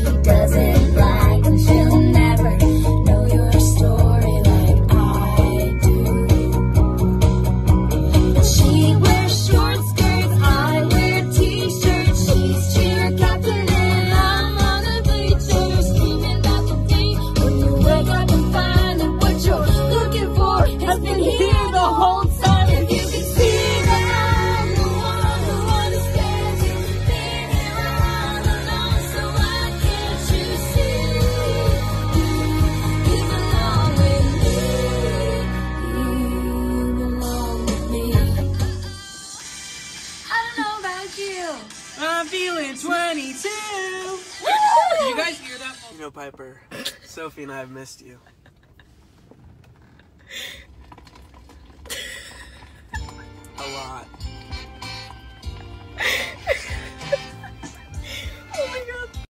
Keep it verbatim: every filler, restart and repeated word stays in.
doesn't like, and she'll never know your story like I do. She wears short skirts, I wear t-shirts. She's cheer captain and I'm on the bleachers, dreaming about the day when you wake up and find that what you're looking for has been here the whole time. If you can see that I'm the one who understands you, been here all along, so why can't you see? You belong with me. You belong with me. I don't know about you. I'm feeling twenty-two. Did you guys hear that? You know, Piper, Sophie and I have missed you. A lot.